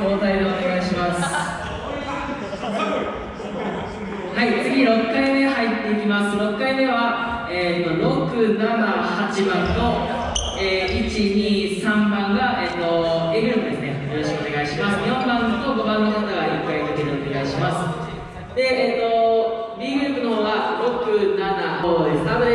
交代でお願いします。はい、次6回目入っていきます。6回目は、6、7、8番と、1、2、3番が、A グループですね。よろしくお願いします。4番と5番の方が1回だけでお願いします。で、B グループの方は6、7、5でスタートです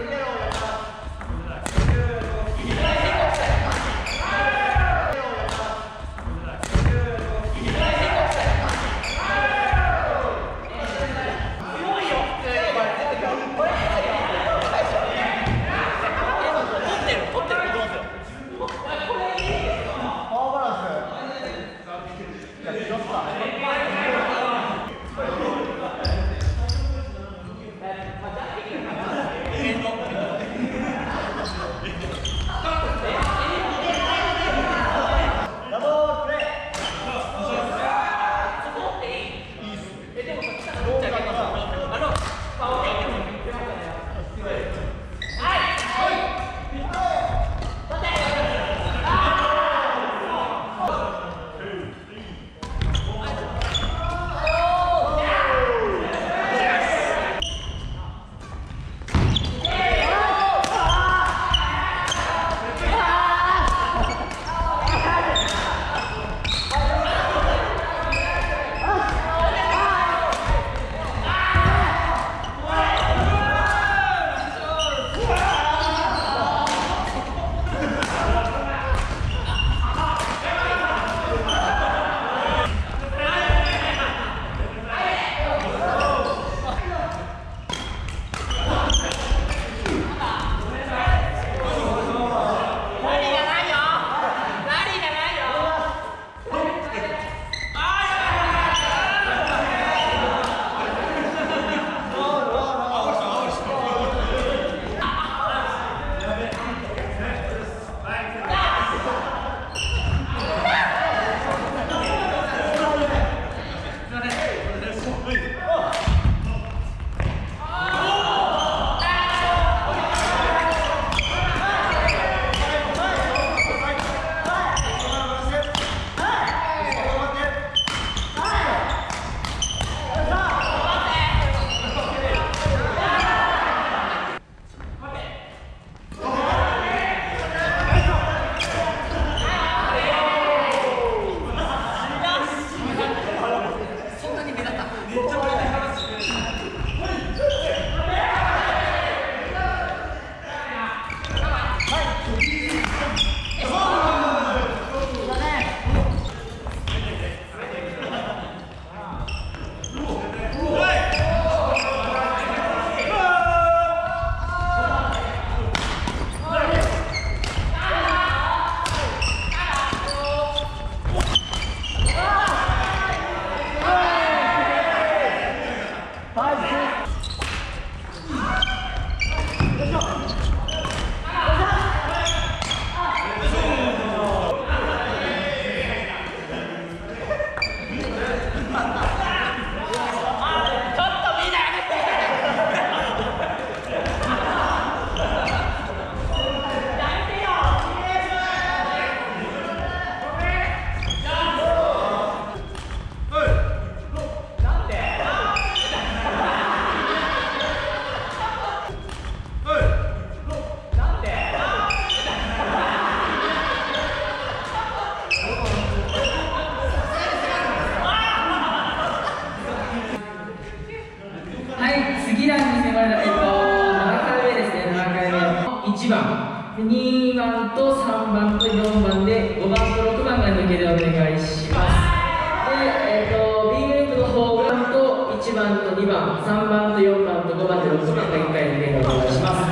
。1番、2番と3番と4番で5番と6番が抜けでお願いします。で、B グループの方が1番と2番、3番と4番と5番で6番が1回抜けでお願いします。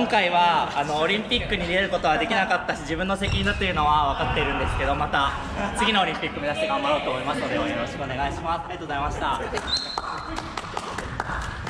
回はオリンピックに出ることはできなかったし、自分の責任だというのは分かっているんですけど、また次のオリンピック目指して頑張ろうと思いますので、よろしくお願いします。ありがとうございました。